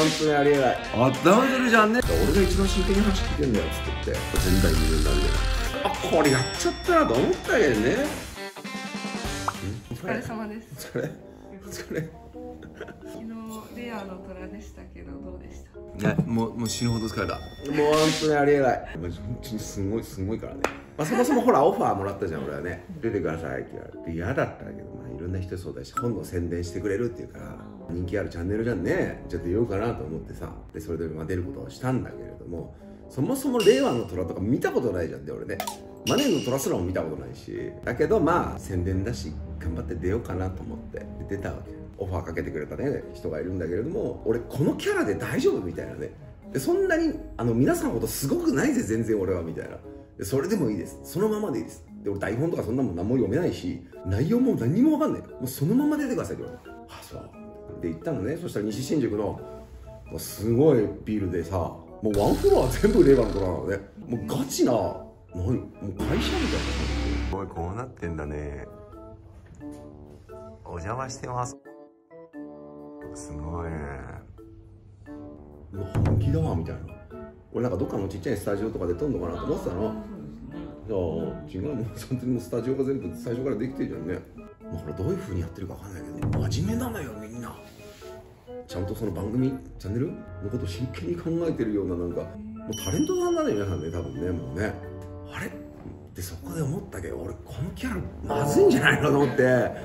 当にありえない。頭出るじゃんね。俺が一番真剣に話聞いてんだよっつって言って前代未聞になるじゃない。あ、これやっちゃったなと思ったけどね。 お疲れ様です。 お疲れ。 昨日レアの虎でしたけどどうでした？ いや、もう死ぬほど疲れた。もう本当にありえない。本当にすごいからね。まあ、そもそもほらオファーもらったじゃん俺はね。出てくださいって言われて嫌だったけど、まあいろんな人そうだし本の宣伝してくれるっていうから人気あるチャンネルじゃんね。じゃあ出ようかなと思ってさ、でそれでまあ出ることをしたんだけれども、そもそも令和の虎とか見たことないじゃんで俺ね。マネーの虎すらも見たことないし、だけどまあ宣伝だし頑張って出ようかなと思って出たわけ。オファーかけてくれたね人がいるんだけれども、俺このキャラで大丈夫みたいなね。でそんなに皆さんのことすごくないぜ全然俺はみたいな。でそれでもいいです、そのままでいいです。で俺台本とかそんなもん何も読めないし内容も何も分かんない、もうそのまま出てくださいって言われて、あそうで行ったのね。そしたら西新宿のすごいビルでさ、もうワンフロア全部令和の虎なのね。もうガチなもう会社みたいな感じで、おいこうなってんだね、お邪魔してます、すごいね、うわ本気だわみたいな。俺なんかどっかのちっちゃいスタジオとかで撮んのかなと思ってたの。いや違う、もう本当にスタジオが全部最初からできてるじゃんね。まあこれどういう風にやってるかわかんないけど真面目なのよみんな。ちゃんとその番組チャンネルのことを真剣に考えてるような、なんかもうタレントさんだね皆さんね、多分ね。もうねあれでそこで思ったけど、俺このキャラまずいんじゃないのと思って。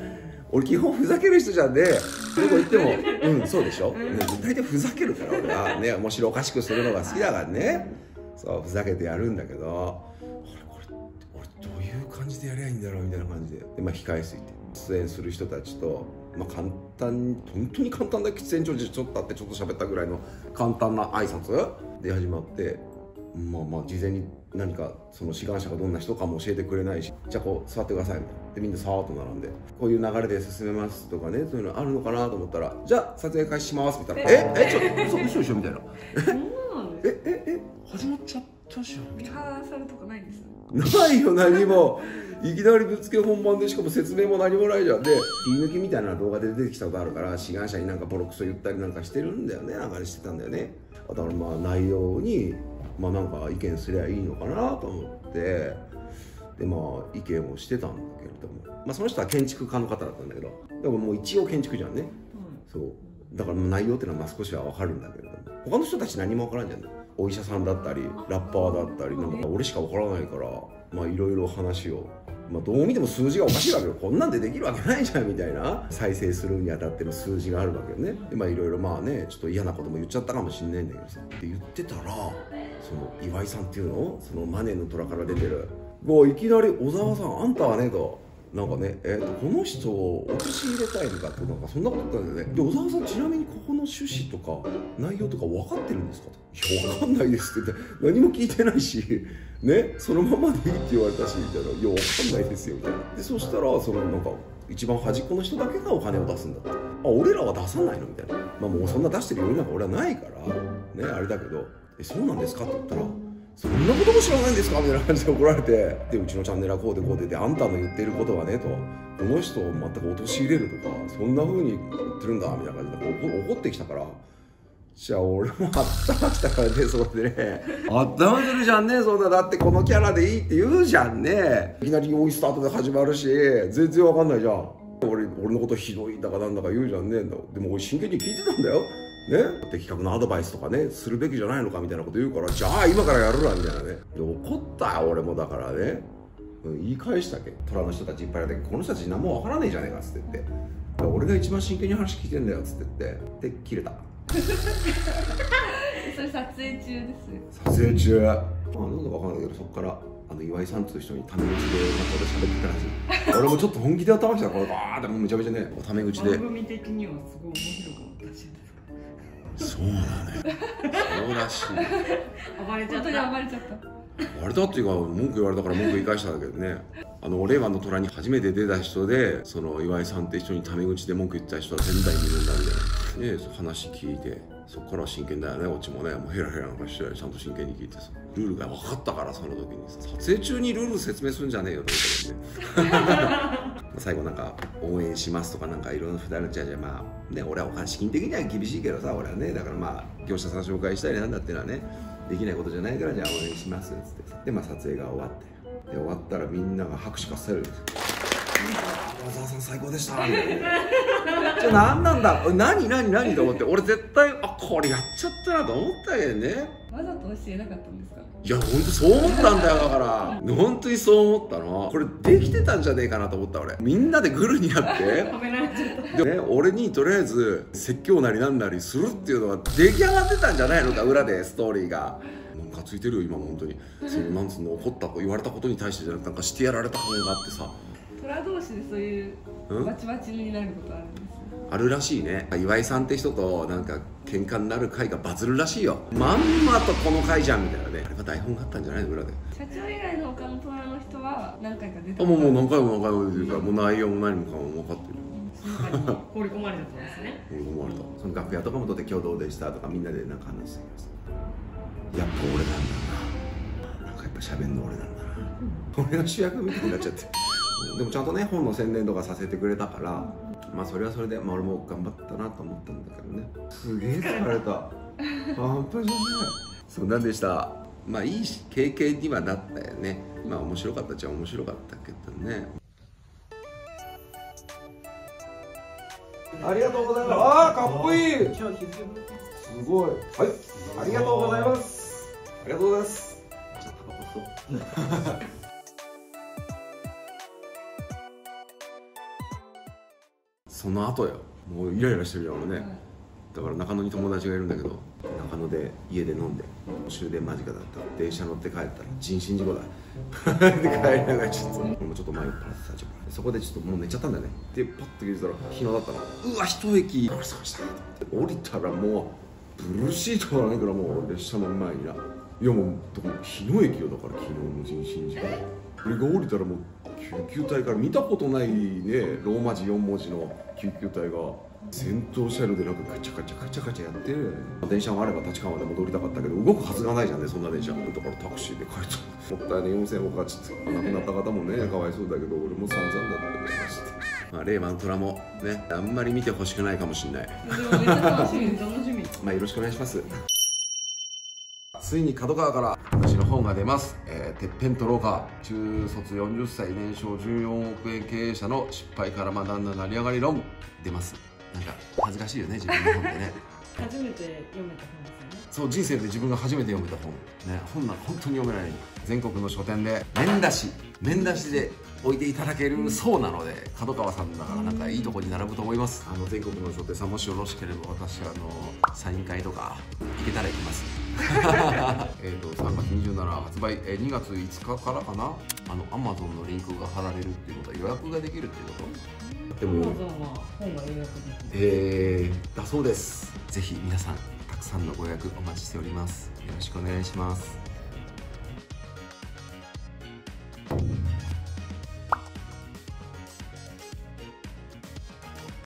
俺基本ふざける人じゃんで、どこ行ってもそうでしょ、大体ふざけるから俺はね、面白おかしくするのが好きだからね。そうふざけてやるんだけど、俺どういう感じでやりゃいいんだろうみたいな感じで、まあ控え室行って出演する人たちと、まあ簡単に本当に簡単だけ、喫煙所でちょっと会ってちょっと喋ったぐらいの簡単な挨拶で始まって、まあ事前に何かその志願者がどんな人かも教えてくれないし、じゃあこう座ってくださいみたいな。でみんなさーっと並んで、こういう流れで進めますとかね、そういうのあるのかなと思ったら、じゃあ撮影開始しますみたいな。ちょっと嘘でしょみたいな。始まっちゃったじゃん。 リハーサルとかないんです？ ないよ何も。いきなりぶつけ本番で、しかも説明も何もないじゃん。で切り抜きみたいな動画で出てきたことあるから、志願者になんかボロクソ言ったりなんかしてるんだよね、なんかしてたんだよね。だからまあ内容にまあなんか意見すりゃいいのかなと思って、でまあ意見をしてたんだけれども、まあその人は建築家の方だったんだけど、でももう一応建築じゃんね、そうだから内容っていうのはまあ少しは分かるんだけれども、他の人たち何も分からんじゃん。お医者さんだったりラッパーだったり、なんか俺しか分からないから、まあいろいろ話を、まあどう見ても数字がおかしいわけよ。こんなんでできるわけないじゃんみたいな。再生するにあたっての数字があるわけよね。でまあいろいろまあね、ちょっと嫌なことも言っちゃったかもしんないんだけどさ、って言ってたら、その岩井さんっていうの、そのマネーの虎から出てる、もういきなり小沢さん、あんたはねと、なんかね、この人を陥れたいのかって、なんかそんなこと言ったんだよね。で小沢さん、ちなみにここの趣旨とか内容とか分かってるんですかと。いや分かんないですって言って、何も聞いてないしね、そのままでいいって言われたしみたいな。いや分かんないですよみたいな。でそしたらそのなんか一番端っこの人だけがお金を出すんだって。あ、俺らは出さないのみたいな。まあもうそんな出してる余裕なんか俺はないからね、あれだけど、そうなんですかって言ったら、そんなことも知らないんですかみたいな感じで怒られて、でうちのチャンネルはこうでこうで、あんたの言っていることはねと、この人を全く陥れるとか、そんな風に言ってるんだみたいな感じで怒ってきたから、じゃあ俺も頭きたからね、そうでね、頭出るじゃんね、そんな。だってこのキャラでいいって言うじゃんね。いきなり用意スタートで始まるし、全然わかんないじゃん。俺のことひどいんだかなんだか言うじゃんね。でも俺真剣に聞いてたんだよね。的確なアドバイスとかねするべきじゃないのかみたいなこと言うから、じゃあ今からやるわみたいなね。で怒ったよ俺も。だからね、言い返したけど、虎の人たちいっぱいいて、この人たち何もわからねえじゃねえかっつって言って、俺が一番真剣に話聞いてんだよっつって言って、で切れた。 それ撮影中ですよ。 撮影中、なんだかわかんないけど、そっから岩井さんっていう人にタメ口でなんか俺喋ってたらしい。俺もちょっと本気で頭きたから、バーってもうめちゃめちゃね、タメ口で。 番組的にはすごい面白かったらしいですか。 そうだね。そうらしい。 暴れちゃった。本当に暴れちゃった。 あれだっていうか、文句言われたから文句言い返したんだけどね。令和の虎に初めて出た人で、その岩井さんって人にタメ口で文句言ってた人は前代未聞なんで、ね、話聞いて、そっから真剣だよね、こっちもね。もうヘラヘラなんかしてちゃんと真剣に聞いてさ、ルールが分かったから、その時にさ、撮影中にルール説明するんじゃねえよと思ってね。 最後なんか応援しますとかなんかいろんな2人のじゃあまあね、俺はお金資金的には厳しいけどさ、俺はね、だからまあ業者さん紹介したりなんだっていうのはねできないことじゃないから、じゃあ応援しますっつってさ、でまあ撮影が終わって、で終わったらみんなが拍手喝采るんですよ。小沢さん最高でしたみたいな。じゃあ何なんだ、何と思って、俺絶対これやっちゃったなと思ったけどね。 わざと教えなかったんですか？ いや本当そう思ったんだよ。だから本当にそう思ったの。これできてたんじゃねえかなと思った俺。みんなでグルになってはめられちゃった。 でね、俺にとりあえず説教なりなんなりするっていうのが出来上がってたんじゃないのか、裏でストーリーが。なんかついてるよ今本当に。そのなんつうの、怒った言われたことに対してじゃなくて、なんかしてやられた感があってさ。 虎同士でそういうバチバチになることあるんですね。 あるらしいね。岩井さんって人となんか喧嘩になる回がバズるらしいよ。まんまとこの回じゃんみたいなね。あれは台本があったんじゃないの裏で。 社長以外の他の虎の人は何回か出てもう何回も出てるから、もう内容も何もかも分かってる。 放り込まれたんですね。 放り込まれた。その楽屋とかもとって今日どうでしたとかみんなでなんか話してきます。やっぱ俺なんだな。なんかやっぱ喋んの俺なんだな。俺が主役みたいになっちゃって。でもちゃんとね本の宣伝とかさせてくれたから、まあそれはそれで、まあ、俺も頑張ったなと思ったんだけどね。すげえ疲れた。半端じゃない。そんなんでした。まあいい経験にはなったよね。まあ面白かったっちゃ面白かったけどね。ありがとうございます。ああかっこいい。すごい。はい。ありがとうございます。ありがとうございます。ちょっとタバコ吸おう。その後よ、もうイライラしてるじゃん俺ね。だから中野に友達がいるんだけど、中野で家で飲んで終電間近だった。電車乗って帰ったら人身事故だ。で帰りながらちょっと俺もちょっと迷ったらさ、そこでちょっともう寝ちゃったんだよね。でパッと聞いたら日野だったの。うわ一駅降りました降りたらもうブルーシートがないからもう列車の前にな。いやもう日野駅よ。だから昨日の人身事故。俺が降りたらもう救急隊から見たことないね、ローマ字4文字の救急隊が先頭車両でなんかカチャカチャやって、電車があれば立川まで戻りたかったけど動くはずがないじゃんね、そんな電車。だからタクシーで帰った。もったいね4000円おかちって、亡くなった方もねかわいそうだけど、俺も散々だったけどまして、まあ令和の虎もねあんまり見てほしくないかもしれない。 でもめっちゃ楽しみ楽しみ。 まあよろしくお願いします。ついに角川から私の本が出ます。てっぺんと廊下、中卒40歳年商14億円経営者の失敗から学んだ成り上がり論出ます。なんか恥ずかしいよね自分の本でね。 初めて読めた本ですよね。 そう人生で自分が初めて読めた本ね。本なんか本当に読めない。全国の書店で面出しで置いていただけるそうなので、角川さんだからなんかいいとこに並ぶと思います。全国の書店さんもしよろしければ私サイン会とか行けたら行きます。3月27発売、2月5日からかな。Amazon のリンクが貼られるっていうことは予約ができるっていうこと。でも Amazon は本が予約できる。 だそうです。ぜひ皆さんたくさんのご予約お待ちしております。よろしくお願いします。